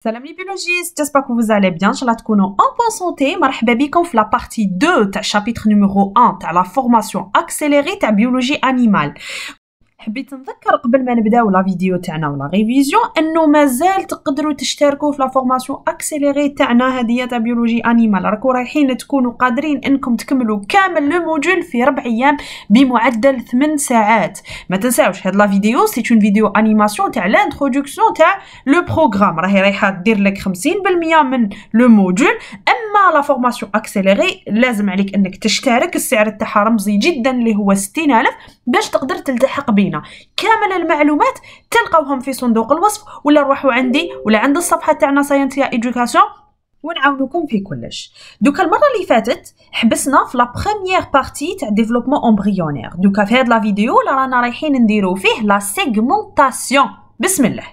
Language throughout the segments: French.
Salam les biologistes, j'espère que vous allez bien, Inch'Allah تكونوا en bonne santé. مرحبا بكم في la partie 2 تاع chapitre numéro 1 تاع la formation accélérée تاع biologie animale. حبيت نذكر قبل ما نبداو لا فيديو تاعنا ولا ريفيزيون انه مازال تقدروا تشتركوا في لا فورماسيون اكسيليري تاعنا هذه تاع بيولوجي انيمال. راكو رايحين تكونوا قادرين انكم تكملوا كامل لو موديول في 4 ايام بمعدل 8 ساعات. ما تنساوش هاد لا فيديو سي اون فيديو انيماسيون تاع لانتروداكسيون تاع لو بروغرام، راهي رايحه دير لك 50% من لو موديول. اما لا فورماسيون اكسيليري لازم عليك انك تشترك، السعر تاعها رمزي جدا اللي هو 60000 باش تقدر تلتحق بينا. كامل المعلومات تلقاوهم في صندوق الوصف، ولا روحوا عندي ولا عند الصفحه تاعنا ساينتيا ايدوكاسيون ونعاونكم في كلش. دوكا المره اللي فاتت حبسنا في لا بروميير بارتي تاع ديفلوبمون امبريونير. دوكا في هاد لا فيديو رانا رايحين نديرو فيه لا سيغمونطاسيون. بسم الله.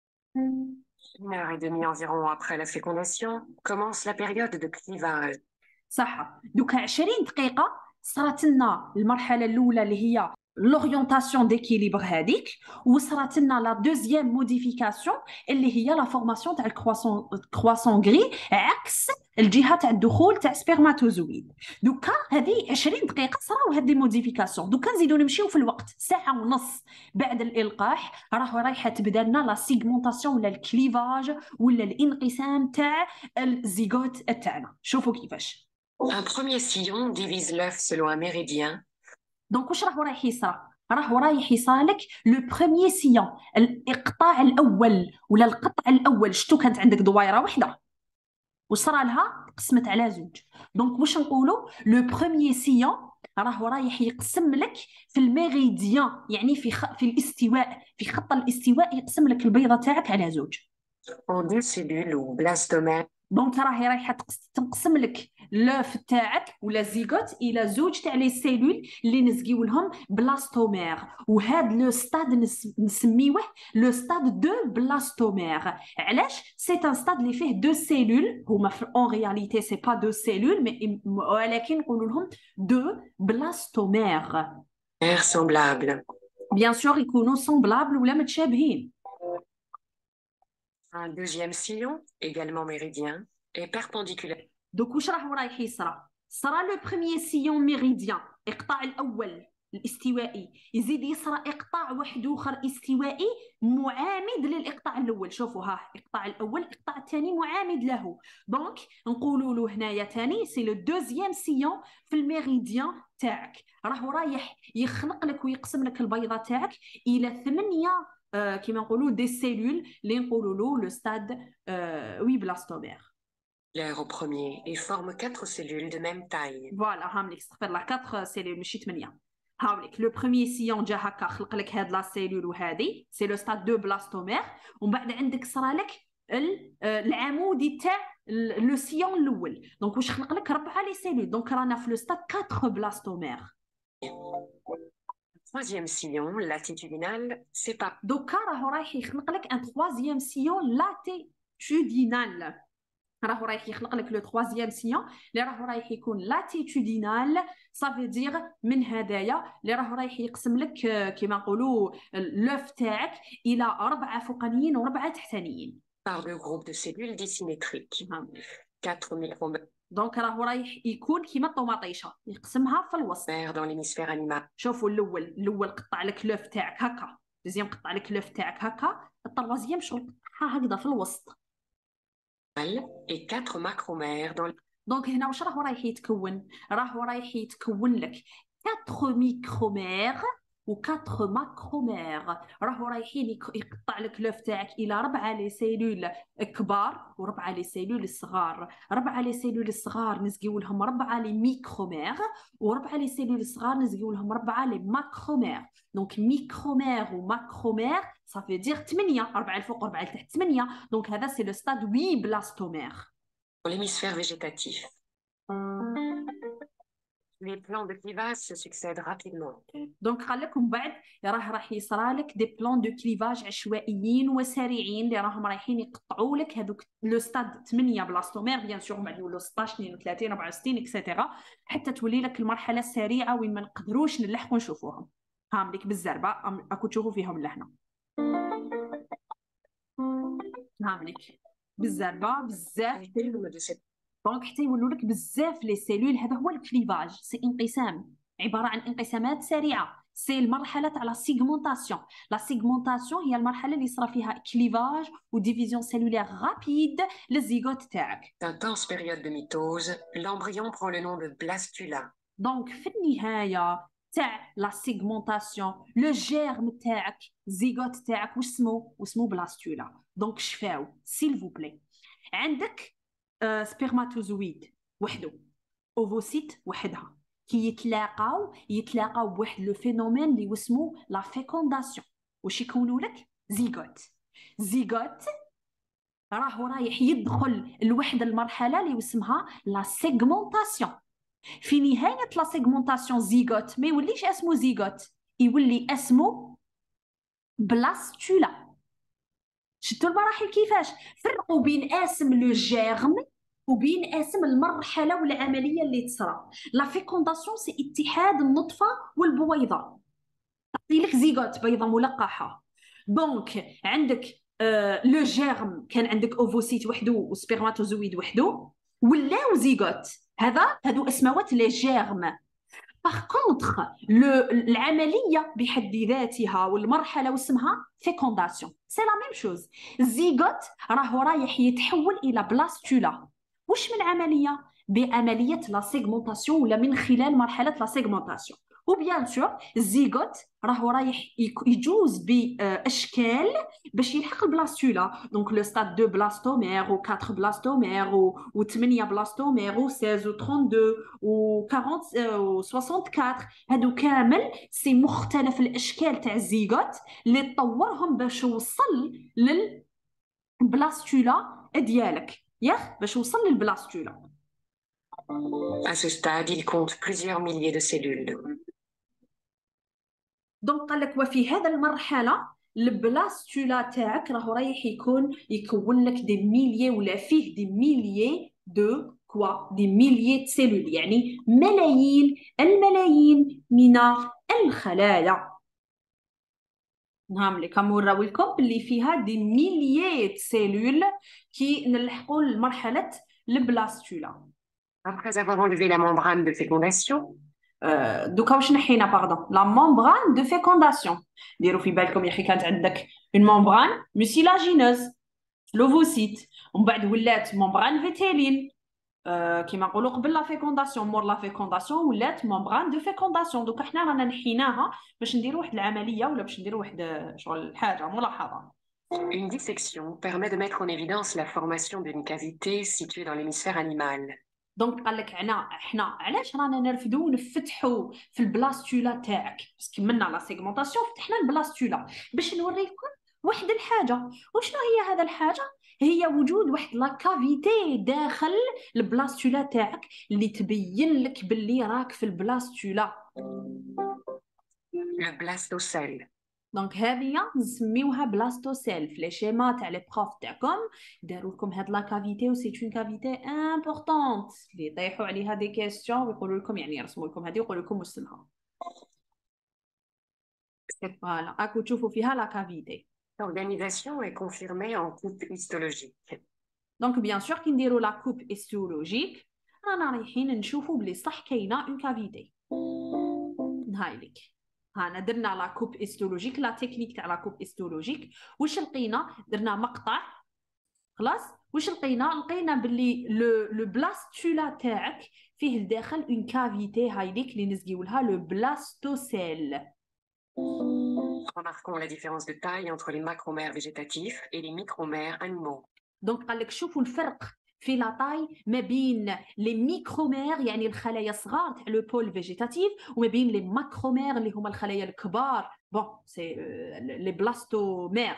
Une heure et demie environ après la fécondation, commence la période de clivage. صح. دوكا 20 دقيقة صارت لنا المرحلة الأولى اللي هي لورينتاسيون ديكيليبر هذيك، وصارت لنا لا دوزيام موديفيكاسيون اللي هي لا فورماسيون تاع الكرواسون غري عكس الجهه تاع الدخول تاع سبرماتوزويد. دوكا هذه 20 دقيقه صراو هذه موديفيكاسيون. دوكا نزيدو نمشيو في الوقت ساعه ونص بعد الالقاح رايحه تبدا لنا لا سيغمونطاسيون ولا الكليفاج ولا الانقسام تاع الزيغوت تاعنا. شوفوا كيفاش. Un premier sillon divise l'œuf selon un méridien. دونك واش رايح يصرى؟ رايح يصالك لو بروميير سيون، الاقطاع الاول ولا القطع الاول. شتو كانت عندك دويره واحده وصرى لها قسمت على زوج. دونك واش نقولوا لو بروميير سيون رايح يقسم لك في الميريديان، يعني في الاستواء، في خط الاستواء يقسم لك البيضه تاعك على زوج. En deux cellules ou blastomères. دونك راهي رايحه تنقسم لك لوف تاعك ولا زيغوت الى زوج تاع لي سيلول اللي نسقيو لهم بلاستومير. وهذا لو ستاد نسميوه لو ستاد دو بلاستومير. علاش؟ سي ان ستاد اللي فيه دو سيلول، هما اون رياليتي سي با دو سيلول مي ولكن نقولوا لهم دو بلاستومير. Semblables. بيان سور يكونوا سامبلابل ولا متشابهين. Un deuxième sillon, également méridien, est perpendiculaire. دوك واش رايح يصرى؟ صرا لو بروميير سيون ميريديان، اقطاع الاول الاستوائي، يزيد يصرى اقطاع واحد اخر استوائي معامد للاقطاع الاول. شوفوا ها، الاقطاع الاول الاقطاع الثاني معامد له. دونك نقولوا له هنايا ثاني سي لو دوزيام سيون في الميريديان تاعك. رايح يخنق لك ويقسم لك البيضه تاعك الى 8 كيما نقولوا دي سيلول اللي نقولوا له لو ستاد وي بلاستومير. L'air au premier et forme 4 cellules de même taille. فوالا هامليك استغفر الله 4 سيلول ماشي 8. هاوليك لو بروميير سيون جا هكا خلق لك هاد لا سيلول وهذه سي لو ستاد دو بلاستومير. ومن بعد عندك صرا لك العمودي تاع لو سيون الاول. دونك واش خلق لك 4 لي سيلول. دونك رانا في لو ستاد 4 بلاستومير. Troisième sillon, latitudinal, c'est pas. دوكا رايح يخلق لك ان troisième سيون لاتيتودينال. رايح يخلق لك لو troisième سيون اللي رايح يكون لاتيتودينال. صافي دير من هدايا اللي رايح يقسم لك كيما نقولوا لوف تاعك الى 4 فوقانيين و4 تحتانيين. Par deux groupes de cellules dissymétriques. 4 micromères دونك رايح يكون كيما الطوماطيشه يقسمها في الوسط. dans l'hémisphère animal. شوفوا الاول قطع لك لوف تاعك هكا، دوزيام قطع لك لوف تاعك هكا، الطروازيام شغل قطعها هكذا في الوسط. Et 4 macromères dans. دونك هنا واش رايح يتكون؟ رايح يتكون لك 4 ميكرومير و 4 ماكرومير. رايحين يقطع لك لوف تاعك الى 4 لي سيلول كبار و4 لي سيلول صغار. 4 لي سيلول صغار نسقيو لهم 4 لي ميكرومير، و4 لي سيلول صغار نسقيو لهم 4 لي ماكرومير. دونك ميكرومير و ماكرومير صافي دير 8، 4 الفوق و 4 لتحت 8. دونك هذا سي لو ستاد 8 بلاستومير. Dans l'hémisphère végétatif. Les plans de clivage se succèdent rapidement. دونك قال لكم بعد راح يصرى لك دي بلان دو كليفاج عشوائيين وسريعين اللي راهم رايحين يقطعوا لك هذوك لو ستاد 8 بلاستومير بيان سور، بعد يولوا 16 32 64 اكسيتيرا حتى تولي لك المرحله السريعه وين ما نقدروش نلحقوا نشوفوهم. هامليك بالزربه اكو تشوفوا فيهم لهنا. هامليك بالزربه بزاف. Le terme de cette دونك حتى يولوا لك بزاف لي سيلول. هذا هو الكليفاج، سي انقسام، عباره عن انقسامات سريعه. سي المرحله تاع لا سيغمونطاسيون. لا سيغمونطاسيون هي المرحله اللي صرا فيها كليفاج وديفيزيون سيلولير رابيد للزيغوت تاعك. intense période de mitose, l'embryon prend le nom de blastula. دونك في النهايه تاع لا سيغمونطاسيون لو جيرم تاعك زيغوت تاعك واسمو بلاستولا. دونك شفاو سيل فو بلي. عندك سبيرماتوزويد وحده، اوفوسيت وحدها، كي يتلاقاو بواحد لو فينومين اللي اسمو لا فيكونداسيون. واش يكونوا لك؟ زيغوت راهو رايح يدخل لواحد المرحله اللي اسمها لا سيغمونطاسيون. في نهايه لا سيغمونطاسيون زيغوت ما يوليش اسمه زيغوت، يولي اسمه بلاستولا. شفتوا المراحل كيفاش فرقوا بين اسم لو جيرم وبين اسم المرحله والعمليه اللي تصرى. لا فيكونداسيون سي اتحاد النطفه والبويضه، تعطي لك زيغوت بيضه ملقحه. دونك عندك لو جيرم كان عندك اوفوسيت وحده وسبيرماتوزويد وحده ولاو زيغوت. هادو اسموات لي جيرم. باغ كونطخ العمليه بحد ذاتها والمرحله واسمها فيكونداسيون سي لا ميم شوز. الزيغوت راهو رايح يتحول الى بلاستولا. واش من عمليه؟ بعمليه لا سيغمونطاسيون ولا من خلال مرحله لا سيغمونطاسيون. وبيان سور الزيغوت راهو رايح يجوز باشكال باش يلحق البلاستولا. دونك لو ستاد 2 بلاستومير و 4 بلاستومير و 8 بلاستومير و 16 و 32 و 40 و 64. هادو كامل سي مختلف الاشكال تاع الزيغوت اللي طورهم باش وصل للبلاستولا ديالك، ياك باش وصل للبلاستولا. À ce stade, il compte plusieurs milliers de cellules. دونك قال لك وفي هذا المرحله البلاستولا تاعك راهو رايح يكون لك دي ميليي ولا فيه دي ميليي دو دي ميليي سيلول، يعني ملايين الملايين من الخلايا. نعم لكم نراوي لكم اللي فيها دي ميليي سيلول كي نلحقوا لمرحله البلاستولا. Après avoir enlevé la membrane de fécondation, دوكا واش نحينا باردون لا ممبران دو فيكونداسيون. ديروا في بالكم يا اخي كانت عندك اون ممبران ميسيلاجينوز لوفوسيت ومن بعد ولات ممبران فيتيلين كيما نقولوا قبل لا فيكونداسيون مور لا فيكونداسيون ولات ممبران دو فيكونداسيون. دوكا حنا رانا نحيناها باش نديروا واحد العمليه ولا باش نديروا واحد شغل حاجه ملاحظه. une dissection permet de mettre en évidence la formation d'une cavité située dans l'hémisphère animal. دونك قال لك احنا علاش رانا نرفدو ونفتحوا في البلاستولا تاعك؟ باسكو منا لا سيغمونطاسيون فتحنا البلاستولا باش نوريكم واحد الحاجه. وشنو هي هذا الحاجه؟ هي وجود واحد لا كافيتي داخل البلاستولا تاعك اللي تبين لك باللي راك في البلاستولا. Le blastocèle. دونك هذه نسميوها بلاستوسيل. في لي شيما تاع لي بروف تاعكم داروا لكم هاد لا كافيتي و سي اون كافيتي امبورطونت اللي يطيحوا عليها دي كيسيون ويقولوا لكم يعني يرسموا لكم هذه ويقولوا لكم واش اسمها. فوالا راكو تشوفوا فيها لا كافيتي. L'organisation est confirmée en coupe histologique. دونك بيان سور كي نديروا لا كوب هيستولوجيك رانا رايحين نشوفوا بلي صح كاينه اون كافيتي. نهايلك هانا درنا لا كوب هيستولوجيك لا تكنيك تاع لا كوب هيستولوجيك. واش لقينا؟ درنا مقطع خلاص. واش لقينا باللي لو بلاستولا تاعك فيه لداخل اون كافيتي هايليك اللي نزقيو لها لو بلاستوسيل. Remarquons la différence de taille entre les macromères végétatifs et les micromères animaux. دونك قال لك شوفوا الفرق في لا طاي ما بين لي ميكرومير يعني الخلايا الصغار تاع لو بول فيجيتاتيف وما بين لي ماكرومير اللي هما الخلايا الكبار. بون سي لي بلاستومير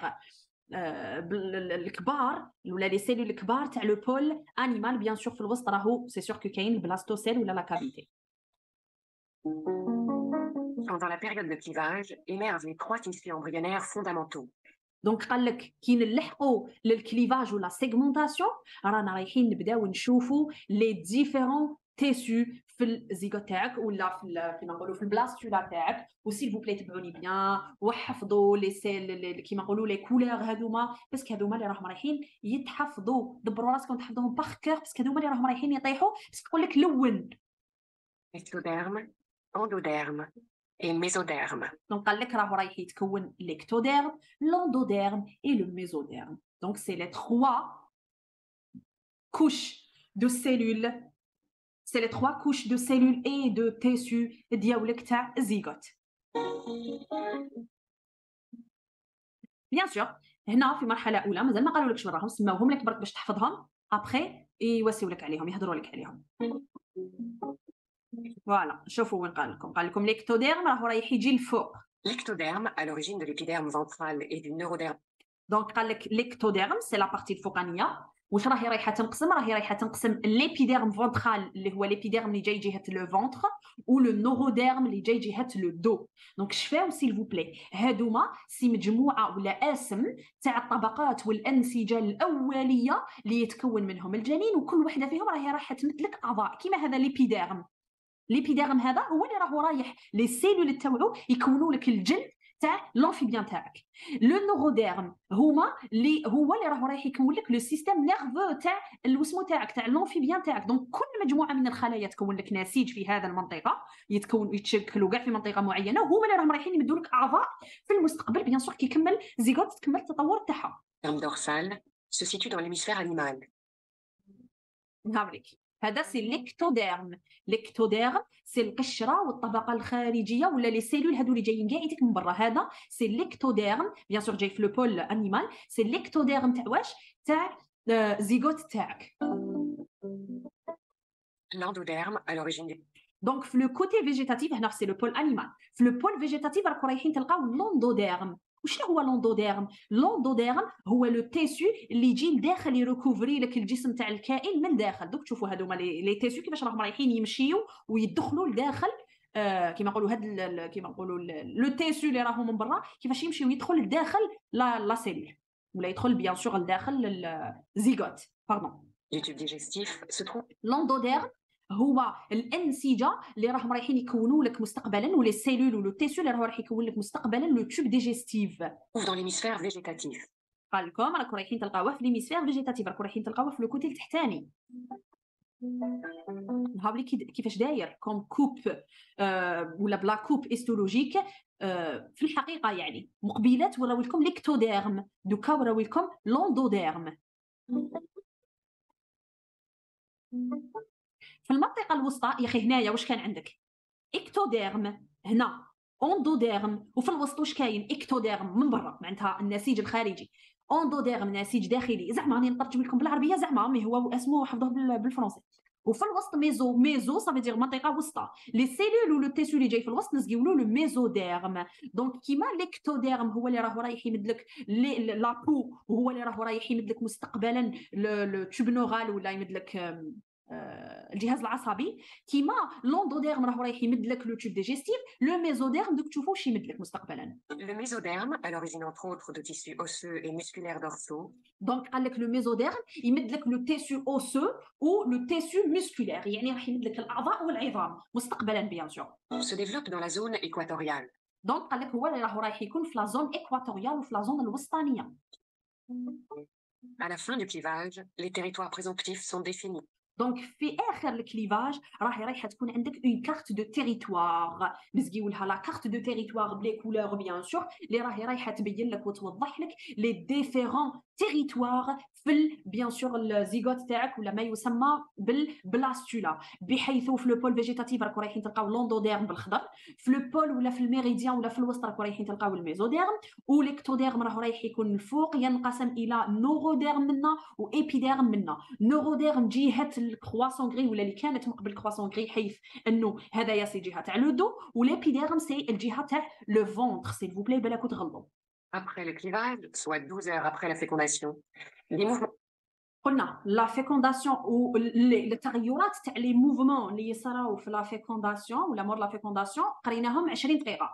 الكبار ولا لي سيلول الكبار تاع لو بول انيمال. بيان سور في الوسط راهو سي سور كو كاين البلاستوسيل ولا لا كافيتي. Pendant la période de clivage, émergent les 3 tissus embryonnaires fondamentaux. دونك قال لك كي نلحقوا للكليفاج ولا سيغمونطاسيون رانا رايحين نبداو نشوفوا لي ديفيرون تيسو في في الزيغوت تاعك ولا كيما نقولوا في البلاستولا تاعك. وسيل فو بلاي تبعوني بيان وحفظوا لي سيل كيما نقولوا لي كولور هذوما، باسكو هذوما اللي راهم رايحين يتحفظوا. دبروا راسكم تحفظوهم باغ كور، باسكو هذوما اللي راهم رايحين يطيحوا، باسكو يقول لك لون. Ectoderme, endoderme et mésoderme. دونك قال لك راهو رايح يتكون l'ectoderme, l'endoderme et le mésoderme. Donc c'est les trois couches de cellules, c'est les trois couches de cellules et de tissus ديالك تاع الزيغوت. بيان سور هنا في مرحله اولى مازال ما قالوا لكش راهم، سماوهم لك برك باش تحفظهم، ابخي يواسيو لك عليهم، يهضروا لك عليهم. فوالا شوفوا وين قال لكم l'ectoderme راهو رايح يجي الفوق. L'ectoderme, à l'origine de l'épiderme ventral et du neuroderme. دونك قال لك l'ectoderme سي لا بارتي الفوقانيه. واش راهي رايحه تنقسم؟ راهي رايحه تنقسم ليبيديرم فونترال اللي هو ليبيديرم اللي جاي جهه لو فونتر، ولو نوروديرم اللي جاي جهه لو دو. دونك شفاو سيل فو بلاي هادوما سي مجموعه ولا اسم تاع الطبقات والانسجه الاوليه اللي يتكون منهم الجنين، وكل وحده فيهم راهي رايحه تمثلك اعضاء. كيما هذا ليبيديرم، ليبيديرم هذا هو اللي راهو رايح لي سيلول تاعو يكونوا لك الجلد تاع لونفيبيان تاعك. لو نوروديرم هما اللي هو اللي راهو رايح يكون لك لو سيستيم نيرفو تاع الوسمو تاعك تاع لونفيبيان تاعك. دونك كل مجموعه من الخلايا تكون لك نسيج في هذا المنطقه، يتشكلوا كاع في منطقه معينه، وهما اللي راهم رايحين يمدوا لك اعضاء في المستقبل بيان سور كي يكمل زيغوت تكمل التطور تاعها. Terme dorsal se situe dans l'hémisphère animal. نهارك هذا سي ليكتوديرم. ليكتوديرم سي القشره والطبقه الخارجيه ولا لي سيلول هادو اللي جايين كاع يديك من برا. هذا سي ليكتوديرم بيان سور جاي في لو بول انيمال. سي ليكتوديرم تاع واش؟ تاع زيغوت تاعك. L'endoderme, à l'origine des... دونك في لو كوتي فيجيتاتيف هنا سي لو بول انيمال. في لو بول فيجيتاتيف راكم رايحين تلقاو لوندوديرم. وشنو هو لوندوديرم؟ لوندوديرم هو لو تيسو اللي يجي لداخل يركوفري لك الجسم تاع الكائن من داخل. دوك تشوفوا هذوما لي تيسو كيفاش راهم رايحين يمشيو ويدخلوا لداخل كيما نقولوا هاد كيما نقولوا لو تيسو اللي راهم من برا كيفاش يمشيو يدخل لداخل لا سيلول ولا يدخل بيان سور لداخل الزيغوت باردون. Le tube digestif se trouve لوندوديرم هو الانسجه اللي راهم رايحين يكونوا لك مستقبلا، ولا السيلول ولو تيسو اللي راهو رايح يكون لك مستقبلا لو تيوب ديجستيف. dans l'hémisphère végétatif. قال لكم راكم رايحين تلقاوه في ليميسفير فيجيتاتيف، راكم رايحين تلقاوه في لو كوتي التحتاني. نهار لي كيفاش داير كوم كوب ولا بلا كوب هيستولوجيك. في الحقيقه يعني مقبلات وراو لكم ليكتوديرم، دوكا وراو لكم لوندوديرم. في المنطقه الوسطى يا اخي هنايا واش كان عندك؟ اكتوديرم، هنا اوندوديرم، وفي الوسط واش كاين؟ اكتوديرم من برا معناتها النسيج الخارجي، اوندوديرم نسيج داخلي. زعما راني نترجم لكم بالعربيه زعما مي هو اسمه حفظوه بالفرنسي. وفي الوسط ميزو صافي دير منطقه وسطى. لي سيلول ولو تيسو اللي جاي في الوسط نسقيو له لو ميزوديرم. دونك كيما ليكتوديرم هو اللي راهو رايح يمد لك لا بو، وهو اللي راهو رايح يمد لك مستقبلا لو تيوب نورال ولا يمد لك الجهاز العصبي. كيما لوندوديرم راهو رايح يمد لك لو تيوب ديجستيف، لو ميزوديرم دوك تشوفوا واش يمد لك مستقبلا. Le mésoderme, à l'origine entre autres de tissus osseux et musculaires dorsaux. دونك قال لك لو ميزوديرم يمد لك لو تيسو اوسو و لو تيسو مسكولير، يعني راح يمد لك الاعضاء والعظام مستقبلا بيان سور. Se développe dans la zone équatoriale. دونك قال لك هو اللي راهو رايح يكون في لا زون ايكواتوريال وفي لا زون الوسطانيه. À la fin du clivage, les territoires présomptifs sont définis. دونك في اخر الكليفاج راهي رايحه تكون عندك اون كارت دو تيريتوار، نسقيو لها لا كارت دو تيريتوار بلي كولور بيان سور اللي راهي رايحه تبين لك وتوضح لك لي ديفيرون تيريتوار في بيان سور الزيغوت تاعك ولا ما يسمى بالبلاستولا. بحيث في لو بول فيجيتاتيف راكم رايحين تلقاو لوندوديرم بالخضر، في لو بول ولا في الميريديان ولا في الوسط راكم رايحين تلقاو الميزوديرم، وليكتوديرم راهو رايح يكون الفوق ينقسم الى نوروديرم منا وايبيديرم منا. نوروديرم جهه الكرواسون غري ولا اللي كانت مقبل الكرواسون غري، حيث انه هذايا سي جهه تاع لو دو، وليبيديرم سي الجهه تاع لو فونتر. سيل فو بلاي بالك تغلطوا. Après le clivage, soit 12 heures après la fécondation, des mouvements قلنا لا فيكونداسيون والتغيرات تاع لي موفمون اللي يصراو في لا فيكونداسيون ولا مور لا فيكونداسيون قريناهم 20 دقيقه.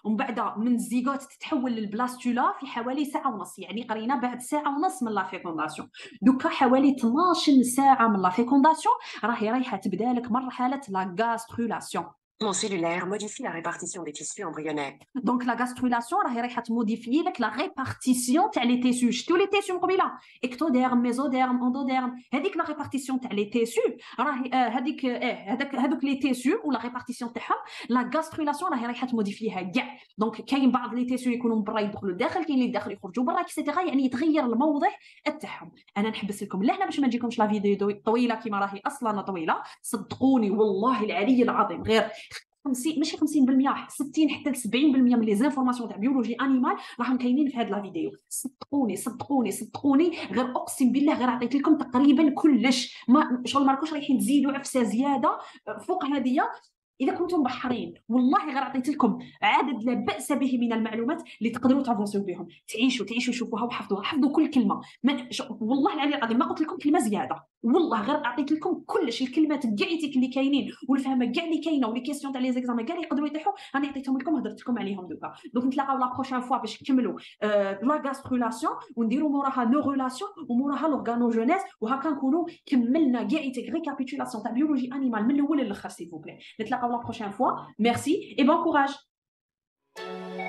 ومن بعد من الزيغوت تتحول للبلاستولا في حوالي ساعه ونص، يعني قرينا بعد ساعه ونص من لا فيكونداسيون. دوكا حوالي 12 ساعه من لا فيكونداسيون راهي رايحه تبدا لك مرحله لا غاسترولاسيون. Mon cellulaire modifie la répartition des tissus embryonnaires. دونك لا غاسترولاسيون راهي رايحه تموديفي لك لا ريبارتيسيون تاع لي تيسو. شفتوا لي تيسو قبيله؟ اكتوديرم، ميزوديرم، اندوديرم، هذيك لا ريبارتيسيون تاع لي تيسو راهي هذيك هذوك لي تيسو ولا ريبارتيسيون تاعهم لا غاسترولاسيون راهي رايحه تموديفيها كاع. دونك كاين بعض لي تيسو يكونوا من برا يدخلوا لداخل، كاين اللي داخل يخرجوا برا اكسيتيرا، يعني يتغير الموضع تاعهم. انا نحبس لكم لهنا باش ما نجيكمش لا فيديو طويله كيما راهي اصلا طويله. صدقوني والله العلي العظيم غير 50 ماشي 50%، 60 حتى ل 70% من لي زانفورماسيون تاع بيولوجي انيمال راهم كاينين في هاد لا فيديو. صدقوني صدقوني صدقوني، غير اقسم بالله غير عطيت لكم تقريبا كلش، ما شغل ما راكوش رايحين تزيدوا عفسه زياده فوق هذه. اذا كنتم مبحرين والله غير عطيت لكم عدد لا باس به من المعلومات اللي تقدروا تافونسيو بهم، تعيشوا شوفوها وحفظوها، حفظوا كل كلمه. والله العلي العظيم ما قلت لكم كلمه زياده، والله غير عطيت لكم كلش الكلمات كاع اللي كاينين والفهمه كاع اللي كاينه ولي كيسيون تاع لي زيكزام كاع اللي يقدروا يطيحوا راني عطيتهم لكم، هضرت لكم عليهم دوكا. دونك نتلاقاو لا بروشين فوا باش نكملوا لا غاسترولاسيون ونديروا موراها نورولاسيون وموراها لورغانوجينيز، وهكا نكونوا كملنا كاع ريكابيتولاسيون تاع بيولوجي انيمال من الاول للاخر سيل فو بلي. نتلاقاو la prochaine fois. Merci et bon courage.